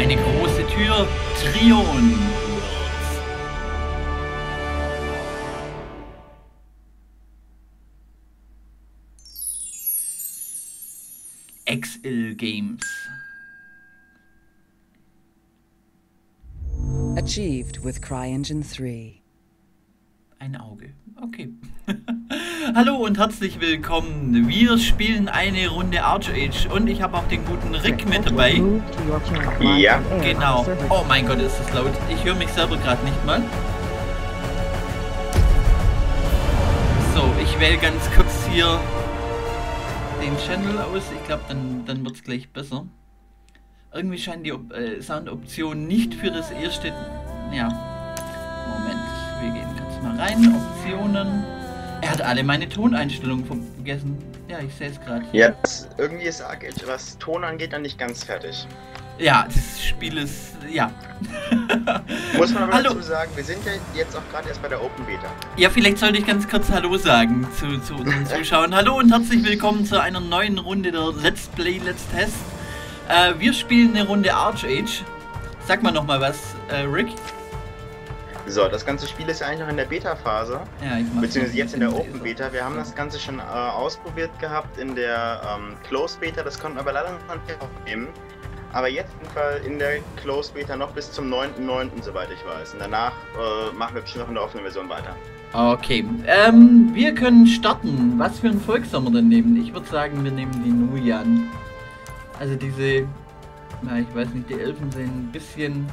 Eine große Tür, Trion. XL Games. Achieved with CryEngine 3. Ein Auge. Okay. Hallo und herzlich willkommen. Wir spielen eine Runde Arch-Age und ich habe auch den guten Rick mit dabei. Ja. Genau. Oh mein Gott, ist das laut. Ich höre mich selber gerade nicht mal. So, ich wähle ganz kurz hier den Channel aus. Ich glaube, dann wird es gleich besser. Irgendwie scheinen die Soundoptionen nicht für das erste... Ja. Moment. Wir gehen kurz mal rein. Optionen. Er hat alle meine Toneinstellungen vergessen. Ja, ich sehe es gerade. Ja, irgendwie ist ArcAge, was Ton angeht, dann nicht ganz fertig. Ja, das Spiel ist... Ja. Muss man aber dazu sagen, wir sind ja jetzt auch gerade erst bei der Open Beta. Ja, vielleicht sollte ich ganz kurz Hallo sagen zu unseren Zuschauern. Hallo und herzlich willkommen zu einer neuen Runde der Let's Play, Let's Test. Wir spielen eine Runde Arch-Age. Sag mal nochmal was, Rick. So, das ganze Spiel ist ja eigentlich noch in der Beta-Phase. Ja, beziehungsweise jetzt in der Open Beta. Wir haben das Ganze schon ausprobiert gehabt in der Closed Beta. Das konnten wir aber leider noch nicht aufnehmen. Aber jetzt in der Closed Beta noch bis zum 9.9., soweit ich weiß. Und danach machen wir bestimmt noch in der offenen Version weiter. Okay, wir können starten. Was für ein Volk sollen wir denn nehmen? Ich würde sagen, wir nehmen die Nuian. Also diese, na, ich weiß nicht, die Elfen sehen ein bisschen...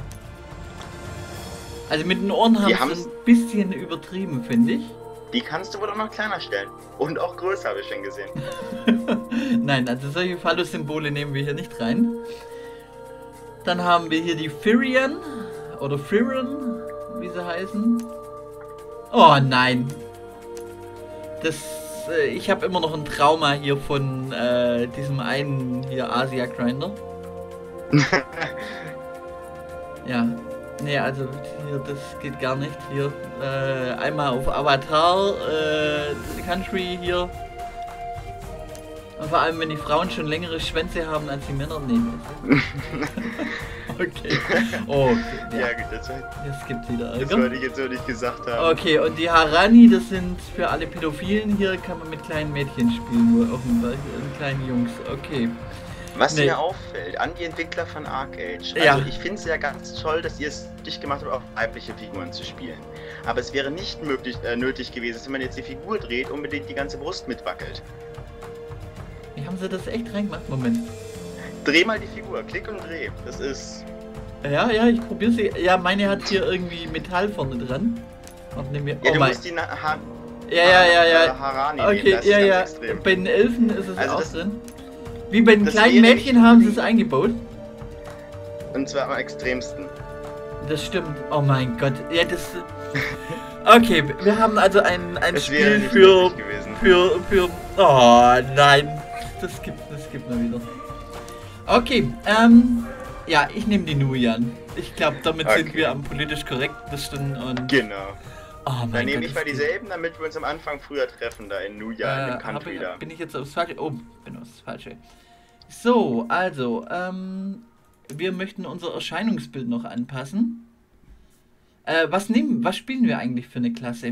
Also mit den Ohren haben sie ein bisschen übertrieben, finde ich. Die kannst du wohl auch noch kleiner stellen. Und auch größer, habe ich schon gesehen. Nein, also solche Phallus-Symbole nehmen wir hier nicht rein. Dann haben wir hier die Firian. Oder Firen, wie sie heißen. Oh nein. Ich habe immer noch ein Trauma hier von diesem einen hier Asia Grinder. Ja. Nee, also hier, das geht gar nicht. Hier, einmal auf Avatar, Country hier. Und vor allem, wenn die Frauen schon längere Schwänze haben als die Männer nehmen. Okay. Oh, okay. Ja, gut, das gibt wieder Ärger. Das wollte ich jetzt so nicht gesagt haben. Okay, und die Harani, das sind für alle Pädophilen. Hier kann man mit kleinen Mädchen spielen, nur offenbar, mit kleinen Jungs. Okay. Was mir auffällt, an die Entwickler von ArcAge, also ich finde es ja ganz toll, dass ihr es dich gemacht habt, auch weibliche Figuren zu spielen. Aber es wäre nicht nötig gewesen, wenn man jetzt die Figur dreht, unbedingt die ganze Brust mitwackelt. Wie haben sie das echt reingemacht? Moment. Dreh mal die Figur, klick und dreh. Das ist... Ja, ich probiere sie. Ja, meine hat hier irgendwie Metall vorne dran. Ja, du musst die Harani okay, nehmen, ja. Extrem. Bei den Elfen ist es also auch drin. Wie bei den kleinen Mädchen haben sie es eingebaut. Und zwar am extremsten. Das stimmt. Oh mein Gott. Ja, das... Okay, wir haben also ein Spiel für... Oh nein. Das gibt mal wieder. Okay, ja, ich nehme die Nuian. Ich glaube, damit sind wir am politisch korrektesten und... Genau. Oh mein dann nehme Gott, ich mal dieselben, damit wir uns am Anfang früher treffen, da in Nuian, in dem Country da. Bin ich jetzt aufs Falsche? Oh, bin aufs Falsche. So, also, wir möchten unser Erscheinungsbild noch anpassen. Was spielen wir eigentlich für eine Klasse?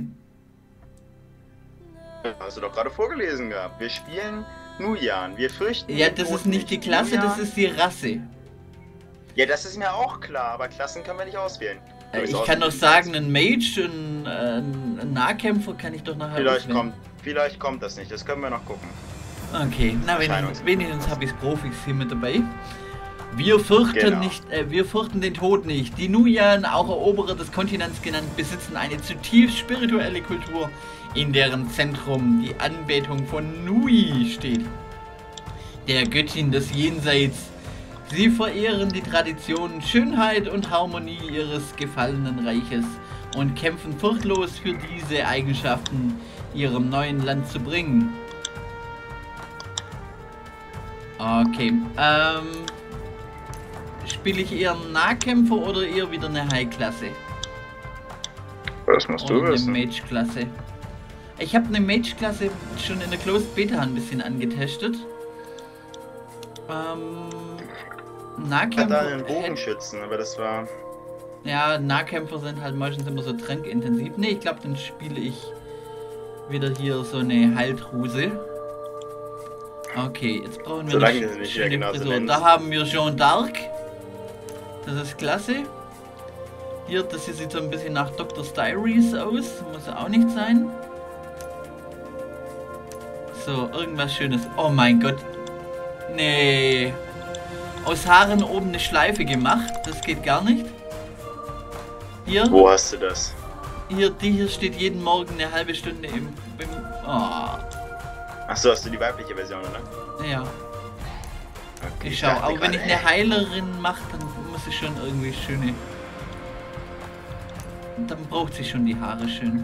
Hast du doch gerade vorgelesen gehabt. Wir spielen Nuian. Wir fürchten... Ja, das ist nicht die Klasse, Nuian. Das ist die Rasse. Ja, das ist mir auch klar, aber Klassen können wir nicht auswählen. Ich kann doch sagen, ein Mage und ein Nahkämpfer kann ich doch nachher Vielleicht kommt das nicht, das können wir noch gucken. Okay, na wenigstens habe ich Profis hier mit dabei. Wir fürchten wir fürchten den Tod nicht. Die Nuian, auch Eroberer des Kontinents genannt, besitzen eine zutiefst spirituelle Kultur, in deren Zentrum die Anbetung von Nui steht, der Göttin des Jenseits. Sie verehren die Traditionen, Schönheit und Harmonie ihres gefallenen Reiches und kämpfen furchtlos für diese Eigenschaften ihrem neuen Land zu bringen. Okay, spiele ich eher einen Nahkämpfer oder eher wieder eine High-Klasse? Das musst du wissen. Eine Mage-Klasse. Ich habe eine Mage-Klasse schon in der Closed Beta ein bisschen angetestet. Nahkämpfer. Einen Bogenschützen, aber das war. Ja, Nahkämpfer sind halt meistens immer so trankintensiv. Ne, ich glaube, dann spiele ich wieder hier so eine Heiltruse. Okay, jetzt brauchen wir eine schöne Frisur. Da haben wir Jeanne d'Arc. Das ist klasse. Hier, das hier sieht so ein bisschen nach Dr. Diaries aus. Muss auch nicht sein. So, irgendwas Schönes. Oh mein Gott. Nee. Aus Haaren oben eine Schleife gemacht. Das geht gar nicht. Hier. Wo hast du das? Hier, die hier steht jeden Morgen eine halbe Stunde im oh. Achso, hast du die weibliche Version, oder? Ja. Okay, ich schau, aber wenn ich eine Heilerin mache, dann muss ich schon irgendwie schöne. Dann braucht sie schon die Haare schön.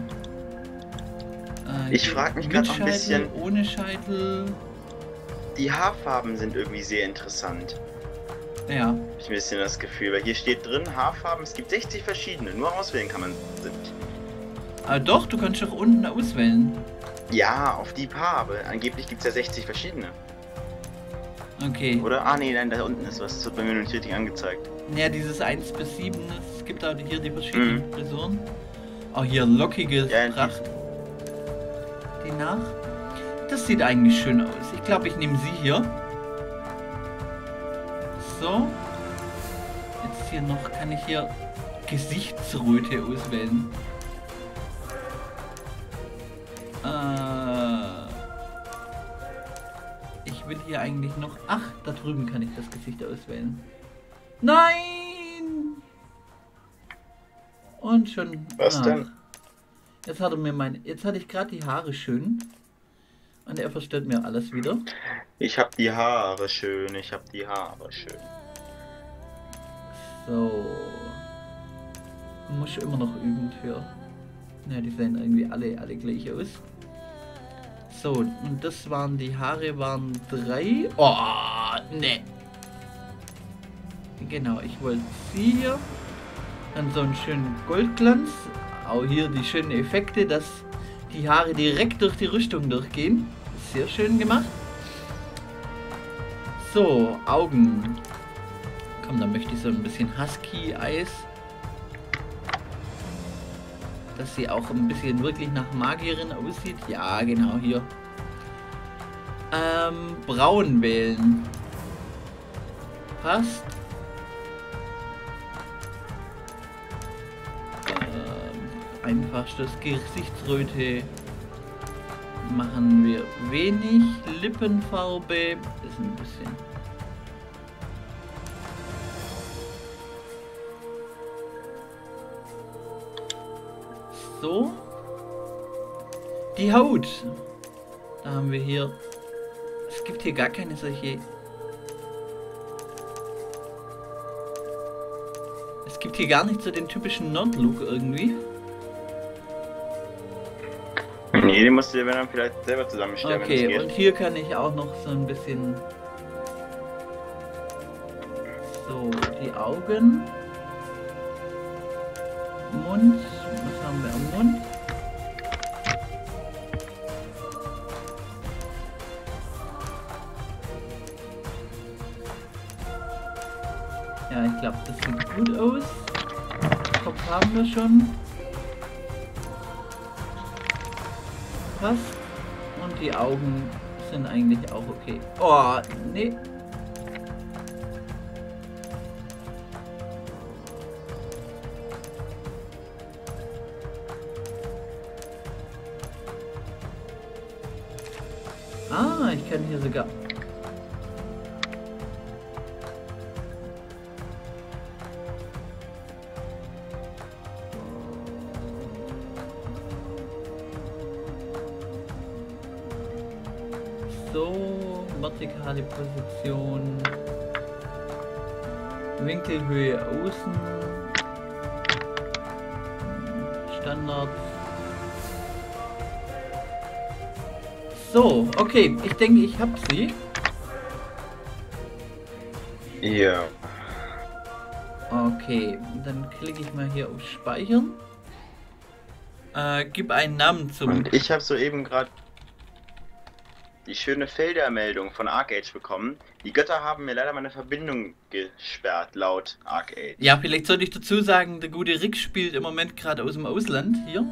Ich frage mich gerade noch ein bisschen. Ohne Scheitel. Die Haarfarben sind irgendwie sehr interessant. Ja. Hab ich ein bisschen das Gefühl, weil hier steht drin, Haarfarben, es gibt 60 verschiedene, nur auswählen kann man sie nicht. Aber doch, du kannst doch unten auswählen. Ja, auf die Farbe. Angeblich gibt es ja 60 verschiedene. Okay. Oder? Ah, nee, nein, da unten ist was. Das wird bei mir nicht richtig angezeigt. Ja, dieses 1 bis 7, es gibt auch hier die verschiedenen Frisuren. Oh, hier lockige Pracht. Die nach. Das sieht eigentlich schön aus. Ich glaube, ich nehme sie hier. So. Jetzt hier noch, kann ich hier Gesichtsröte auswählen. Ich will hier eigentlich noch... Ach, da drüben kann ich das Gesicht auswählen. Nein! Und schon... Was denn? Jetzt hat er mir meine... Jetzt hatte ich gerade die Haare schön. Und er verstört mir alles wieder. Ich hab die Haare schön, ich hab die Haare schön. So. Muss ich immer noch üben für... Ja, die sehen irgendwie alle gleich aus. So, und das waren die Haare, waren 3. Oh, ne. Genau, ich wollte sie hier. Dann so einen schönen Goldglanz. Auch hier die schönen Effekte, dass die Haare direkt durch die Rüstung durchgehen. Sehr schön gemacht. So, Augen. Komm, da möchte ich so ein bisschen Husky-Eyes. Dass sie auch ein bisschen wirklich nach Magierin aussieht. Ja, genau, hier. Braun wählen. Passt. Einfachstes Gesichtsröte machen wir wenig. Lippenfarbe ist ein bisschen. So. Die Haut. Da haben wir hier. Es gibt hier gar keine solche. Es gibt hier gar nicht so den typischen Nerd-Look irgendwie. Nee, den musst du dir dann vielleicht selber zusammenstellen. Okay, und hier kann ich auch noch so ein bisschen. So, die Augen. Mund. Was haben wir am Mund? Ja, ich glaube, das sieht gut aus. Kopf haben wir schon. Passt. Und die Augen sind eigentlich auch okay. Oh, nee. Ah, ich kann hier sogar... So, vertikale Position, Winkelhöhe außen, Standard. So, okay, ich denke, ich habe sie. Ja. Okay, dann klicke ich mal hier auf Speichern. Gib einen Namen zum... Und ich habe soeben gerade... die schöne Feldermeldung von Arcade bekommen. Die Götter haben mir leider meine Verbindung gesperrt, laut Arcade. Ja, vielleicht sollte ich dazu sagen, der gute Rick spielt im Moment gerade aus dem Ausland hier.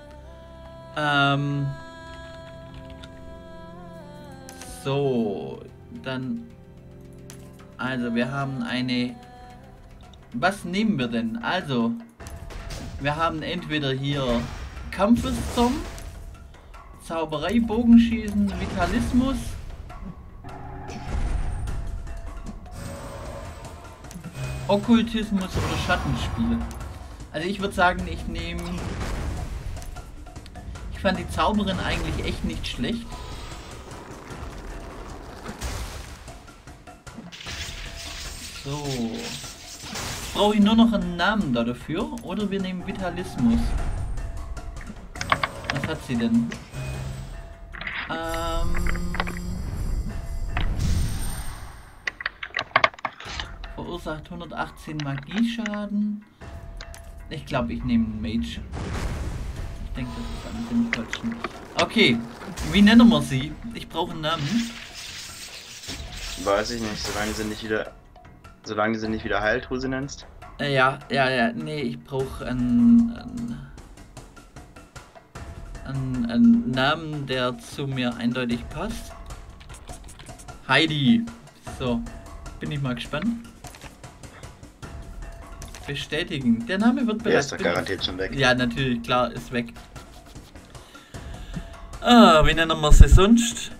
So, dann... Also, wir haben eine... Was nehmen wir denn? Also, wir haben entweder hier Kampfeszorn, Zauberei, Bogenschießen, Vitalismus. Okkultismus oder Schattenspiel. Also ich würde sagen, ich nehme... Ich fand die Zauberin eigentlich echt nicht schlecht. So. Jetzt brauche ich nur noch einen Namen da dafür. Oder wir nehmen Vitalismus. Was hat sie denn? Verursacht 118 Magieschaden. Ich glaube, ich nehme einen Mage. Ich denke, das ist alles im Deutschen. Okay, wie nennen wir sie? Ich brauche einen Namen. Weiß ich nicht, solange sie nicht wieder Heiltruse nennst. Ja, nee, ich brauche einen Namen, der zu mir eindeutig passt. Heidi. So, bin ich mal gespannt. Bestätigen. Der Name wird bereits... Der ist doch garantiert schon weg. Ja, natürlich, klar, ist weg. Ah, wie nennen wir sie sonst?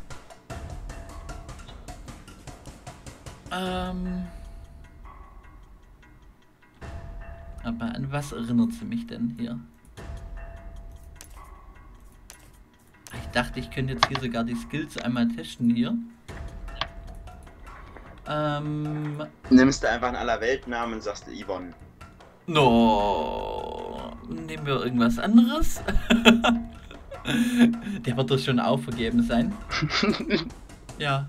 Aber an was erinnert sie mich denn hier? Ich dachte, ich könnte jetzt hier sogar die Skills einmal testen hier. Nimmst du einfach einen Allerweltnamen und sagst du Yvonne. No, nehmen wir irgendwas anderes? Der wird doch schon auch vergeben sein. Ja.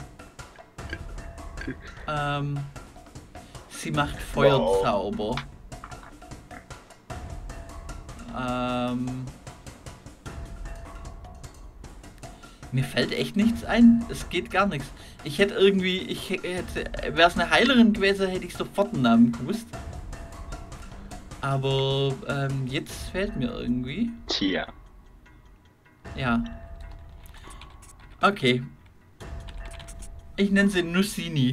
Sie macht Feuerzauber. Mir fällt echt nichts ein. Es geht gar nichts. Ich hätte irgendwie, wäre es eine Heilerin gewesen, hätte ich sofort einen Namen gewusst. Aber jetzt fehlt mir irgendwie. Tja. Ja. Okay. Ich nenne sie Nussini.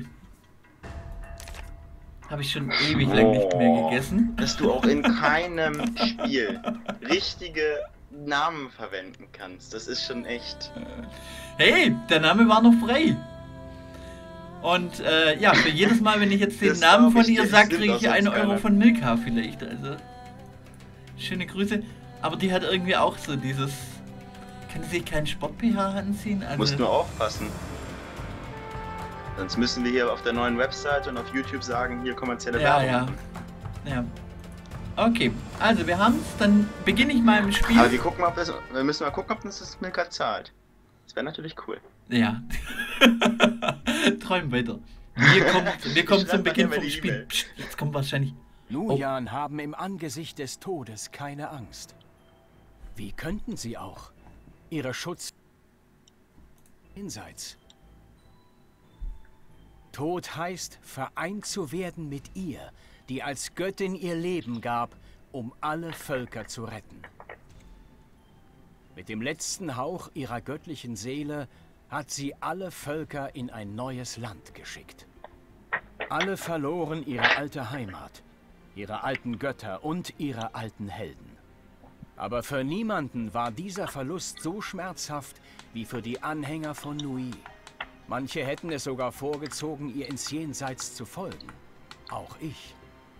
Habe ich schon ewig lang nicht mehr gegessen. Dass du auch in keinem Spiel richtige Namen verwenden kannst. Das ist schon echt... Hey, der Name war noch frei. Und ja, für jedes Mal, wenn ich jetzt den Namen von ihr sage, kriege ich 1 Euro von Milka vielleicht. Also, schöne Grüße. Aber die hat irgendwie auch so dieses... Kann sie sich keinen Sport-PH anziehen? Also, musst nur aufpassen. Sonst müssen wir hier auf der neuen Website und auf YouTube sagen, hier kommerzielle Werbung. Ja. Okay, also wir haben es, dann beginne ich mal im Spiel. Aber wir müssen mal gucken, ob das Milka zahlt. Das wäre natürlich cool. Ja. Träum weiter. Wir kommen zum Beginn vom Spiel. Psst, jetzt kommt wahrscheinlich... Lujan haben im Angesicht des Todes keine Angst. Wie könnten sie auch? Ihre Schutz... jenseits. Tod heißt, vereint zu werden mit ihr, die als Göttin ihr Leben gab, um alle Völker zu retten. Mit dem letzten Hauch ihrer göttlichen Seele hat sie alle Völker in ein neues Land geschickt. Alle verloren ihre alte Heimat, ihre alten Götter und ihre alten Helden. Aber für niemanden war dieser Verlust so schmerzhaft wie für die Anhänger von Nui. Manche hätten es sogar vorgezogen, ihr ins Jenseits zu folgen. Auch ich.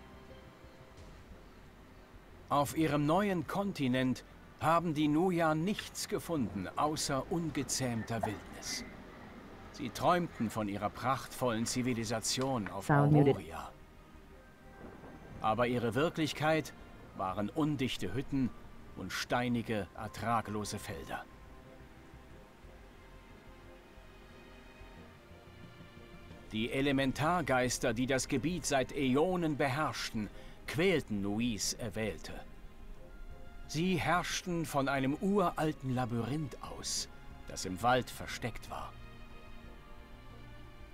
Auf ihrem neuen Kontinent haben die Nuja nichts gefunden, außer ungezähmter Wildnis. Sie träumten von ihrer prachtvollen Zivilisation auf Auroria. Aber ihre Wirklichkeit waren undichte Hütten und steinige, ertraglose Felder. Die Elementargeister, die das Gebiet seit Äonen beherrschten, quälten Nuis Erwählte. Sie herrschten von einem uralten Labyrinth aus, das im Wald versteckt war.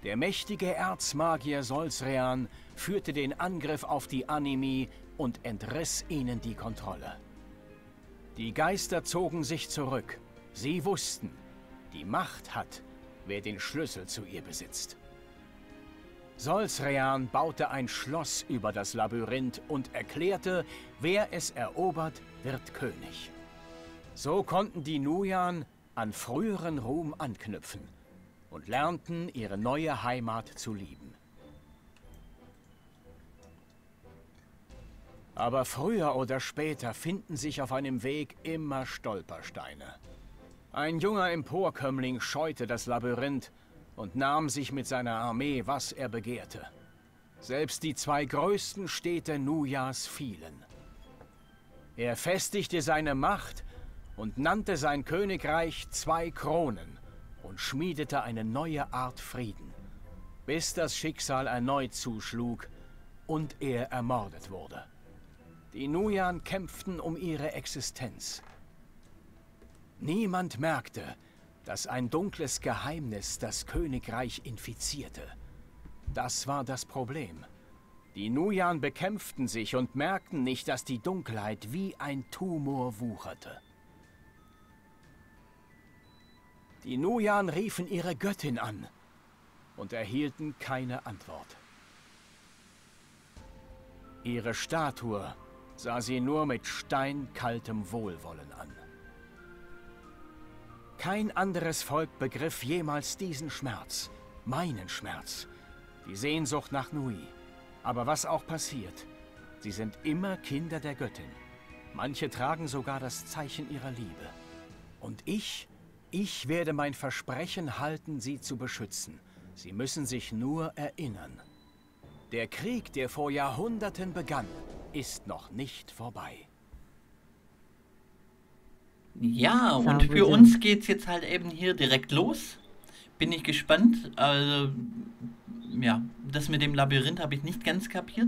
Der mächtige Erzmagier Solsrean führte den Angriff auf die Animi und entriss ihnen die Kontrolle. Die Geister zogen sich zurück. Sie wussten, die Macht hat, wer den Schlüssel zu ihr besitzt. Solsrean baute ein Schloss über das Labyrinth und erklärte, wer es erobert, wird König. So konnten die Nujan an früheren Ruhm anknüpfen und lernten, ihre neue Heimat zu lieben. Aber früher oder später finden sich auf einem Weg immer Stolpersteine. Ein junger Emporkömmling scheute das Labyrinth und nahm sich mit seiner Armee, was er begehrte. Selbst die 2 größten Städte Nujas fielen. Er festigte seine Macht und nannte sein Königreich 2 Kronen und schmiedete eine neue Art Frieden, bis das Schicksal erneut zuschlug und er ermordet wurde. Die Nujan kämpften um ihre Existenz. Niemand merkte, dass ein dunkles Geheimnis das Königreich infizierte. Das war das Problem. Die Nujan bekämpften sich und merkten nicht, dass die Dunkelheit wie ein Tumor wucherte. Die Nujan riefen ihre Göttin an und erhielten keine Antwort. Ihre Statue sah sie nur mit steinkaltem Wohlwollen an. Kein anderes Volk begriff jemals diesen Schmerz, meinen Schmerz, die Sehnsucht nach Nui. Aber was auch passiert, sie sind immer Kinder der Göttin. Manche tragen sogar das Zeichen ihrer Liebe. Und ich werde mein Versprechen halten, sie zu beschützen. Sie müssen sich nur erinnern. Der Krieg, der vor Jahrhunderten begann, ist noch nicht vorbei. Ja, und für uns geht's jetzt halt eben hier direkt los. Bin ich gespannt. Also, ja, das mit dem Labyrinth habe ich nicht ganz kapiert,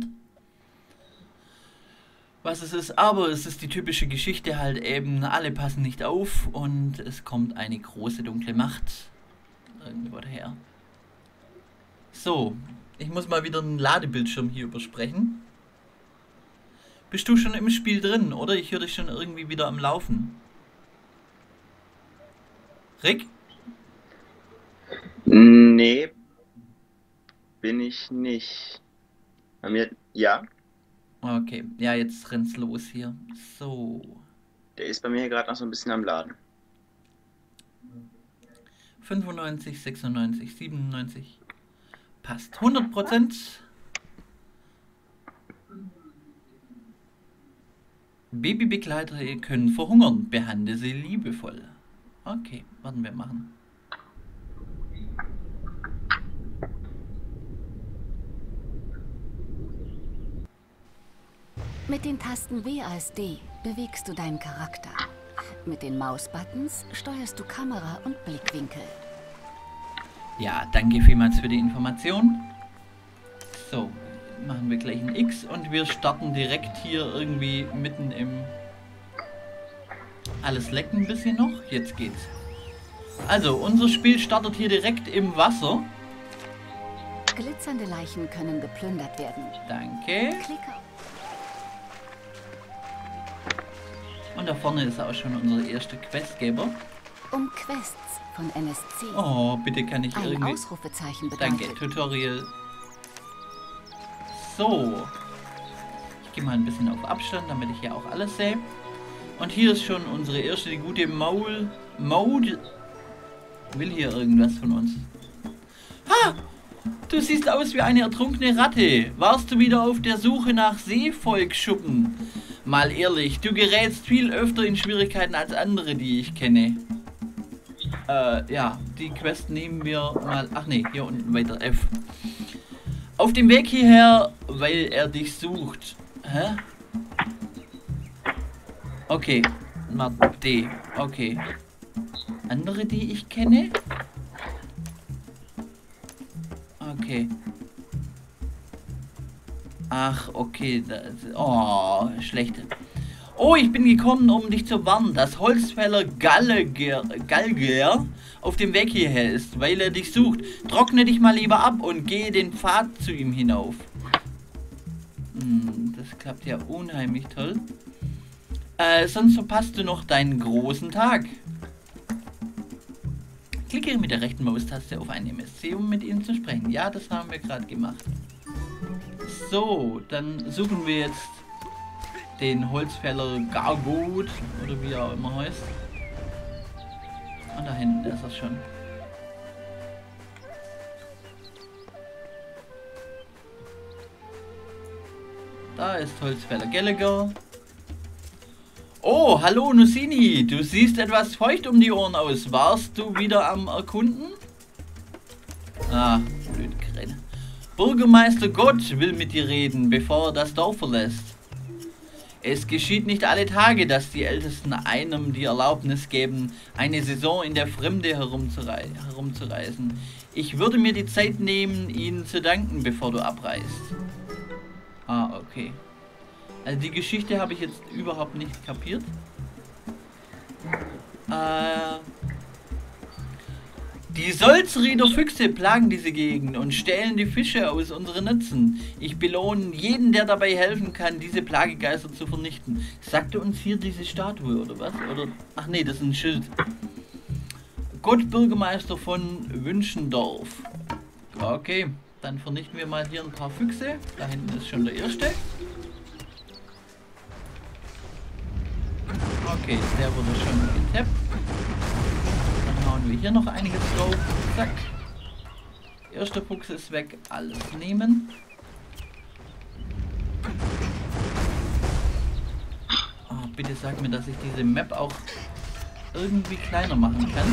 was es ist. Aber es ist die typische Geschichte halt eben, alle passen nicht auf und es kommt eine große dunkle Macht irgendwo daher. So, ich muss mal wieder einen Ladebildschirm hier übersprechen. Bist du schon im Spiel drin, oder? Ich höre dich schon irgendwie wieder am Laufen. Rick? Nee, bin ich nicht. Bei mir, ja. Okay, ja, jetzt rennt's los hier. So. Der ist bei mir gerade noch so ein bisschen am Laden. 95, 96, 97. Passt. 100%. Babybegleiter können verhungern. Behandle sie liebevoll. Okay, warten wir machen. Mit den Tasten W als D bewegst du deinen Charakter. Mit den Mausbuttons steuerst du Kamera und Blickwinkel. Ja, danke vielmals für die Information. So, machen wir gleich ein X und wir starten direkt hier irgendwie mitten im... Alles leckt ein bisschen noch. Jetzt geht's. Also, unser Spiel startet hier direkt im Wasser. Glitzernde Leichen können geplündert werden. Danke. Klicke. Und da vorne ist auch schon unser erster Questgeber. Um Quests von NSC. Oh, bitte kann ich ein irgendwie... Ausrufezeichen bedeutet. Danke, Tutorial. So. Ich gehe mal ein bisschen auf Abstand, damit ich hier auch alles sehe. Und hier ist schon unsere erste, die gute Mode. Will hier irgendwas von uns. Ha! Du siehst aus wie eine ertrunkene Ratte. Warst du wieder auf der Suche nach Seevolksschuppen? Mal ehrlich, du gerätst viel öfter in Schwierigkeiten als andere, die ich kenne. Ja, die Quest nehmen wir mal... Ach nee, hier unten weiter F. Auf dem Weg hierher, weil er dich sucht. Hä? Okay, D. Okay. Andere, die ich kenne? Okay. Ach, okay. Oh, schlechte. Oh, ich bin gekommen, um dich zu warnen. Das Holzfäller Galger auf dem Weg hierher ist, weil er dich sucht. Trockne dich mal lieber ab und gehe den Pfad zu ihm hinauf. Das klappt ja unheimlich toll. Sonst verpasst du noch deinen großen Tag. Klicke mit der rechten Maustaste auf einen MSC, um mit ihm zu sprechen. Ja, das haben wir gerade gemacht. So, dann suchen wir jetzt den Holzfäller Gargut, oder wie er auch immer heißt. Und da hinten ist er schon. Da ist Holzfäller Gallagher. Oh, hallo Nussini, du siehst etwas feucht um die Ohren aus. Warst du wieder am Erkunden? Ah, blöd Kräne. Bürgermeister Gott will mit dir reden, bevor er das Dorf verlässt. Es geschieht nicht alle Tage, dass die Ältesten einem die Erlaubnis geben, eine Saison in der Fremde herumzureisen. Ich würde mir die Zeit nehmen, ihnen zu danken, bevor du abreist. Ah, okay. Also die Geschichte habe ich jetzt überhaupt nicht kapiert. Die Solzrieder Füchse plagen diese Gegend und stehlen die Fische aus unseren Netzen. Ich belohne jeden, der dabei helfen kann, diese Plagegeister zu vernichten. Sagte uns hier diese Statue, oder was? Oder? Ach nee, das ist ein Schild. Gott, Bürgermeister von Wünschendorf. Okay, dann vernichten wir mal hier ein paar Füchse. Da hinten ist schon der erste. Okay, der wurde schon getappt. Dann hauen wir hier noch einiges drauf. Zack. Erster Fuchs ist weg. Alles nehmen. Oh, bitte sag mir, dass ich diese Map auch irgendwie kleiner machen kann.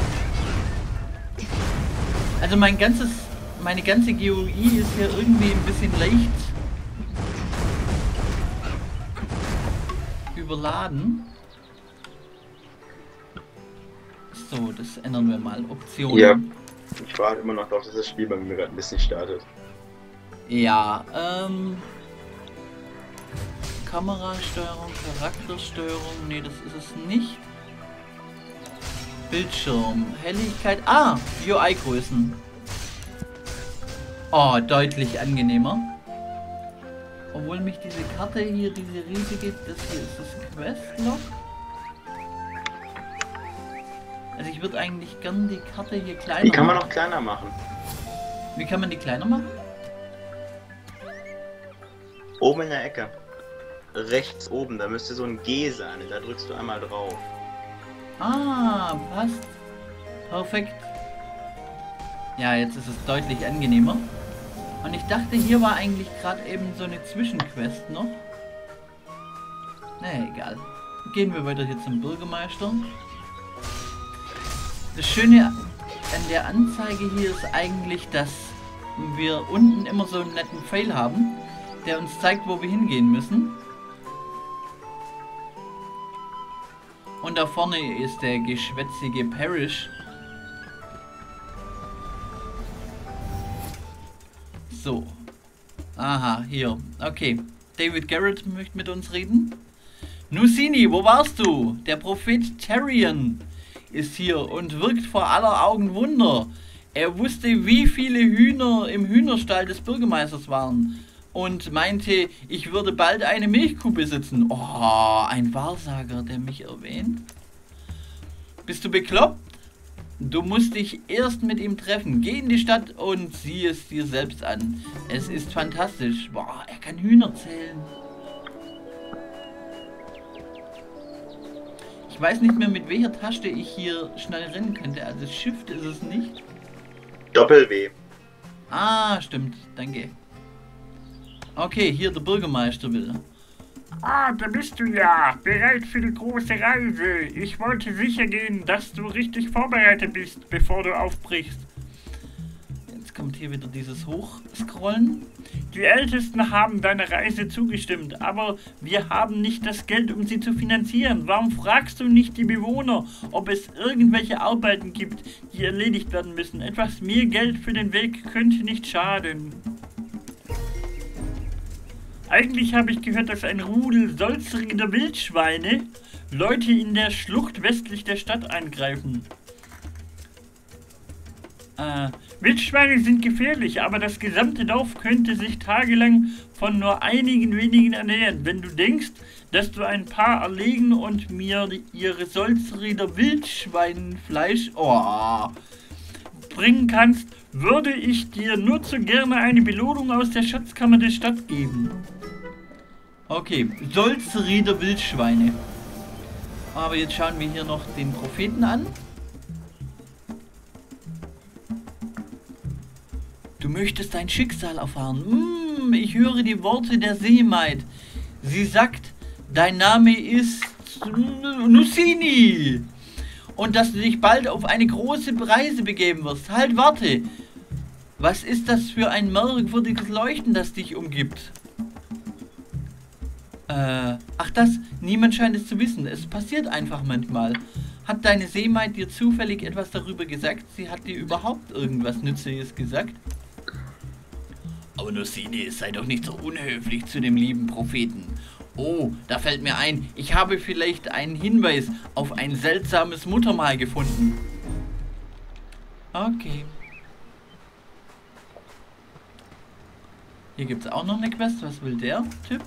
Also meine ganze GUI ist hier irgendwie ein bisschen leicht überladen. So, das ändern wir mal. Optionen. Ja, ich warte immer noch darauf, dass das Spiel bei mir gerade ein bisschen startet. Ja, Kamerasteuerung, Charaktersteuerung, nee, das ist es nicht. Bildschirm, Helligkeit, UI-Größen. Oh, deutlich angenehmer. Obwohl mich diese Karte hier, diese riesige, das hier ist das Questlog. Also ich würde eigentlich gern die Karte hier kleiner machen. Die kann man noch kleiner machen. Wie kann man die kleiner machen? Oben in der Ecke. Rechts oben, da müsste so ein G sein. Da drückst du einmal drauf. Ah, passt. Perfekt. Ja, jetzt ist es deutlich angenehmer. Und ich dachte, hier war eigentlich gerade eben so eine Zwischenquest noch. Naja, egal. Gehen wir weiter hier zum Bürgermeister. Das Schöne an der Anzeige hier ist eigentlich, dass wir unten immer so einen netten Pfeil haben, der uns zeigt, wo wir hingehen müssen. Und da vorne ist der geschwätzige Parrish. So. Aha, hier. Okay. David Garrett möchte mit uns reden. Nussini, wo warst du? Der Prophet Tyrion ist hier und wirkt vor aller Augen Wunder. Er wusste, wie viele Hühner im Hühnerstall des Bürgermeisters waren und meinte, ich würde bald eine Milchkuh besitzen. Oh, ein Wahrsager, der mich erwähnt. Bist du bekloppt? Du musst dich erst mit ihm treffen. Geh in die Stadt und sieh es dir selbst an. Es ist fantastisch. Boah, er kann Hühner zählen. Ich weiß nicht mehr, mit welcher Taste ich hier schnell rennen könnte. Also Shift ist es nicht. Doppel-W. Ah, stimmt. Danke. Okay, hier der Bürgermeister will. Ah, da bist du ja. Bereit für die große Reise. Ich wollte sicher gehen, dass du richtig vorbereitet bist, bevor du aufbrichst. Jetzt kommt hier wieder dieses Hochscrollen. Die Ältesten haben deiner Reise zugestimmt, aber wir haben nicht das Geld, um sie zu finanzieren. Warum fragst du nicht die Bewohner, ob es irgendwelche Arbeiten gibt, die erledigt werden müssen? Etwas mehr Geld für den Weg könnte nicht schaden. Eigentlich habe ich gehört, dass ein Rudel solzriger Wildschweine Leute in der Schlucht westlich der Stadt angreifen. Wildschweine sind gefährlich, aber das gesamte Dorf könnte sich tagelang von nur einigen wenigen ernähren. Wenn du denkst, dass du ein paar erlegen und mir ihre Solzrieder Wildschweinfleisch bringen kannst, würde ich dir nur zu gerne eine Belohnung aus der Schatzkammer der Stadt geben. Okay, Solzrieder Wildschweine. Aber jetzt schauen wir hier noch den Propheten an. Du möchtest dein Schicksal erfahren. Ich höre die Worte der Seemaid. Sie sagt, dein Name ist Nucini. Und dass du dich bald auf eine große Reise begeben wirst. Halt, warte. Was ist das für ein merkwürdiges Leuchten, das dich umgibt? Ach das, niemand scheint es zu wissen. Es passiert einfach manchmal. Hat deine Seemaid dir zufällig etwas darüber gesagt? Sie hat dir überhaupt irgendwas Nützliches gesagt? Aber Nucini, sei doch nicht so unhöflich zu dem lieben Propheten. Oh, da fällt mir ein, ich habe vielleicht einen Hinweis auf ein seltsames Muttermal gefunden. Okay. Hier gibt es auch noch eine Quest. Was will der Typ?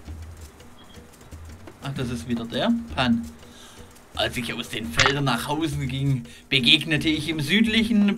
Ach, das ist wieder der Pan. Als ich aus den Feldern nach Hause ging, begegnete ich im südlichen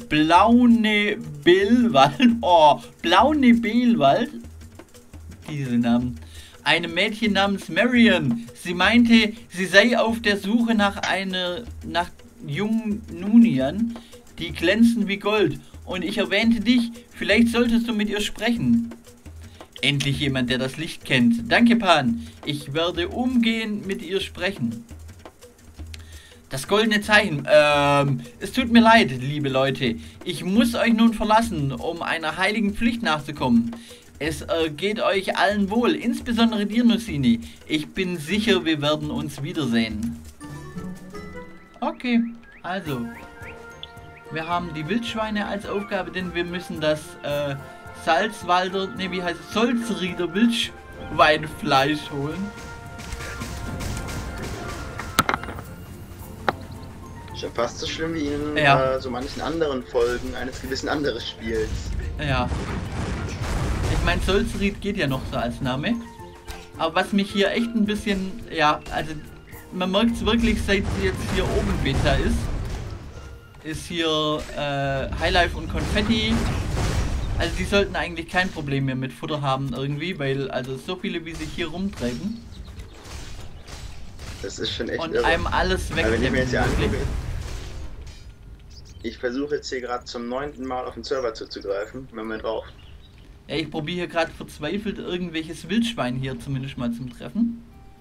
Blaunebelwald, diese Namen, einem Mädchen namens Marion. Sie meinte, sie sei auf der Suche nach jungen Nunian, die glänzen wie Gold. Und ich erwähnte dich, vielleicht solltest du mit ihr sprechen. Endlich jemand, der das Licht kennt. Danke, Pan. Ich werde umgehend mit ihr sprechen. Das goldene Zeichen. Es tut mir leid, liebe Leute. Ich muss euch nun verlassen, um einer heiligen Pflicht nachzukommen. Es geht euch allen wohl, insbesondere dir, Nucini. Ich bin sicher, wir werden uns wiedersehen. Okay, also. Wir haben die Wildschweine als Aufgabe, denn wir müssen das Salzwalder, ne, wie heißt es? Solzrieder Wildschweinfleisch holen. Schon fast so schlimm wie in so manchen anderen Folgen eines gewissen anderen Spiels. Ja. Ich meine, Solzried geht ja noch so als Name. Aber was mich hier echt ein bisschen, ja, also man merkt es wirklich, seit jetzt hier oben Beta ist hier Highlife und Konfetti. Also die sollten eigentlich kein Problem mehr mit Futter haben irgendwie, weil also so viele wie sich hier rumtreiben. Das ist schon echt und irre. Einem alles wegnehmen. Ich versuche jetzt hier gerade zum 9. Mal auf den Server zuzugreifen. Moment drauf. Ja, ich probiere hier gerade verzweifelt irgendwelches Wildschwein hier zumindest mal zum Treffen.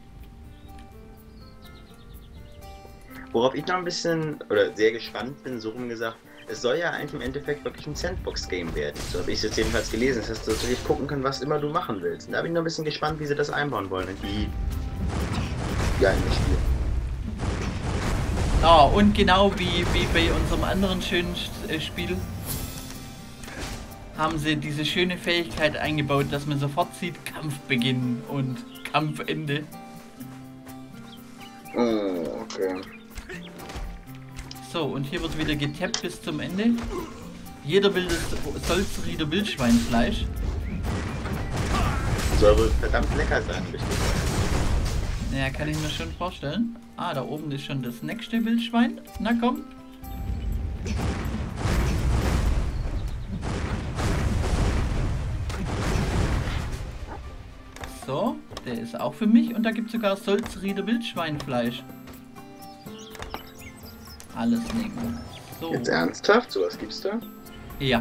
Worauf ich noch ein bisschen, oder sehr gespannt bin, so rum gesagt, es soll ja eigentlich im Endeffekt wirklich ein Sandbox-Game werden. So habe ich es jetzt jedenfalls gelesen. Das heißt, dass du natürlich gucken kannst, was immer du machen willst. Und da bin ich noch ein bisschen gespannt, wie sie das einbauen wollen in die in das Spiel. Oh, und genau wie bei unserem anderen schönen Spiel haben sie diese schöne Fähigkeit eingebaut, dass man sofort sieht, Kampfbeginn und Kampfende. Oh, okay. So, und hier wird wieder getappt bis zum Ende. Jeder will das Solzrieder Wildschweinfleisch. Soll wohl verdammt lecker sein, bestimmt. Ja, kann ich mir schon vorstellen. Ah, da oben ist schon das nächste Wildschwein. Na komm. So, der ist auch für mich. Und da gibt es sogar Solzrieder Wildschweinfleisch. Alles nehmen. So. Jetzt ernsthaft? Sowas gibt's da? Ja.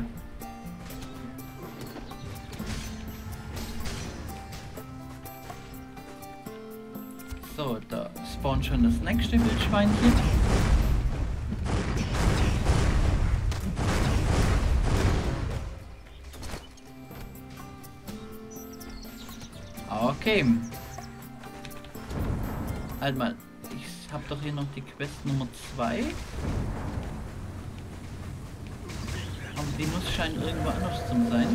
So, da spawnt schon das nächste Wildschweinchen. Okay. Halt mal. Ich hab doch hier noch die Quest Nummer 2. Aber die muss scheint irgendwo anders zu sein.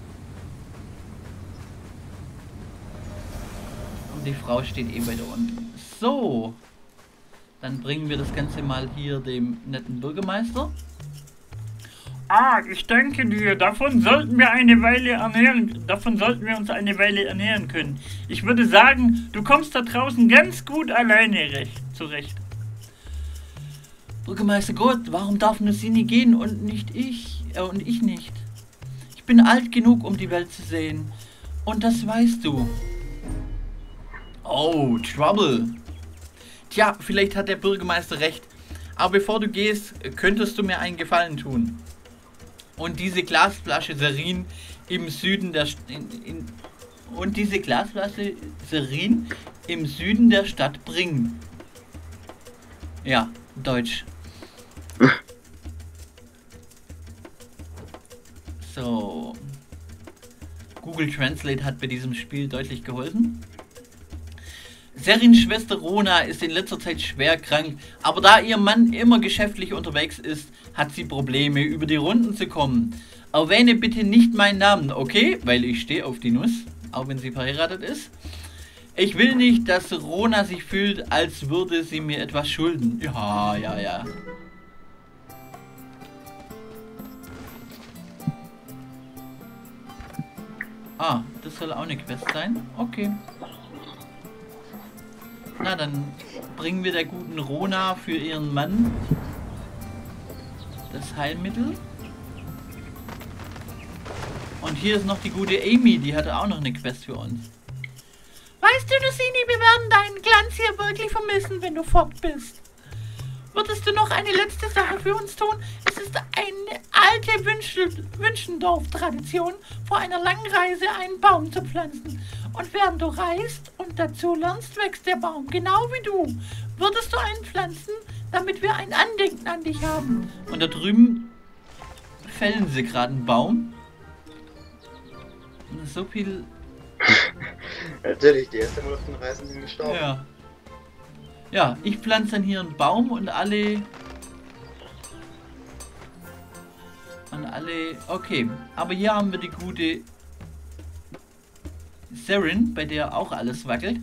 Und die Frau steht eh weiter unten. So. Dann bringen wir das Ganze mal hier dem netten Bürgermeister. Ah, ich danke dir. Davon sollten wir uns eine Weile ernähren können. Ich würde sagen, du kommst da draußen ganz gut alleine zurecht. Bürgermeister Gott, warum darf Nussini gehen und nicht ich? Und ich nicht? Ich bin alt genug, um die Welt zu sehen. Und das weißt du. Oh, Trouble. Tja, vielleicht hat der Bürgermeister recht. Aber bevor du gehst, könntest du mir einen Gefallen tun. Und diese Glasflasche Serin im Süden der Stadt bringen. Ja, Deutsch. So. Google Translate hat bei diesem Spiel deutlich geholfen. Serins Schwester Rona ist in letzter Zeit schwer krank, aber da ihr Mann immer geschäftlich unterwegs ist, hat sie Probleme, über die Runden zu kommen. Erwähne bitte nicht meinen Namen, okay? Weil ich stehe auf die Nuss, auch wenn sie verheiratet ist. Ich will nicht, dass Rona sich fühlt, als würde sie mir etwas schulden. Ja. Ah, das soll auch eine Quest sein. Okay. Na, dann bringen wir der guten Rona für ihren Mann das Heilmittel. Und hier ist noch die gute Amy, die hatte auch noch eine Quest für uns. Weißt du, Nussini, wir werden deinen Glanz hier wirklich vermissen, wenn du fort bist. Würdest du noch eine letzte Sache für uns tun? Es ist eine alte Wünschendorf-Tradition, vor einer langen Reise einen Baum zu pflanzen. Und während du reist und dazu lernst, wächst der Baum, genau wie du. Würdest du einen pflanzen, damit wir ein Andenken an dich haben? Und da drüben fällen sie gerade einen Baum. Und so viel... Natürlich, der ist immer auf den Reisenden gestorben. Ja. Ja, ich pflanze dann hier einen Baum und alle... Okay, aber hier haben wir die gute Serin, bei der auch alles wackelt.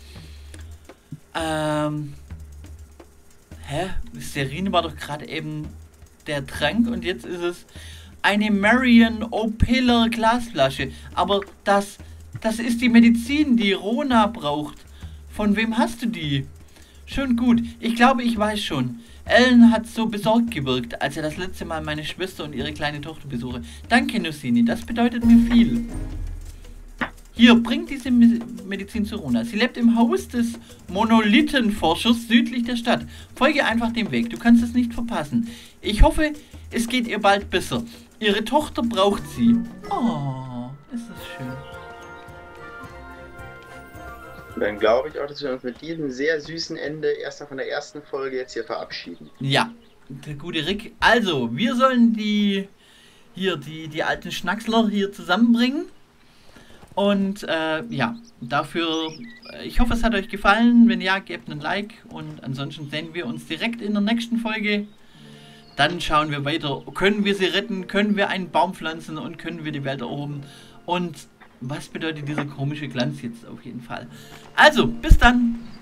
Serin war doch gerade eben der Trank und jetzt ist es eine Marion O'Piller Glasflasche. Aber das ist die Medizin, die Rona braucht. Von wem hast du die? Schon gut. Ich glaube, ich weiß schon. Alan hat so besorgt gewirkt, als er das letzte Mal meine Schwester und ihre kleine Tochter besuchte. Danke, Nussini. Das bedeutet mir viel. Hier, bringt diese Medizin zu Rona. Sie lebt im Haus des Monolithenforschers südlich der Stadt. Folge einfach dem Weg. Du kannst es nicht verpassen. Ich hoffe, es geht ihr bald besser. Ihre Tochter braucht sie. Oh, ist das schön. Und dann glaube ich auch, dass wir uns mit diesem sehr süßen Ende erst von der ersten Folge jetzt hier verabschieden. Ja, der gute Rick. Also, wir sollen die alten Schnacksler hier zusammenbringen. Und ja, dafür, ich hoffe, es hat euch gefallen. Wenn ja, gebt einen Like. Und ansonsten sehen wir uns direkt in der nächsten Folge. Dann schauen wir weiter. Können wir sie retten? Können wir einen Baum pflanzen? Und können wir die Welt erobern? Und was bedeutet dieser komische Glanz jetzt auf jeden Fall? Also, bis dann!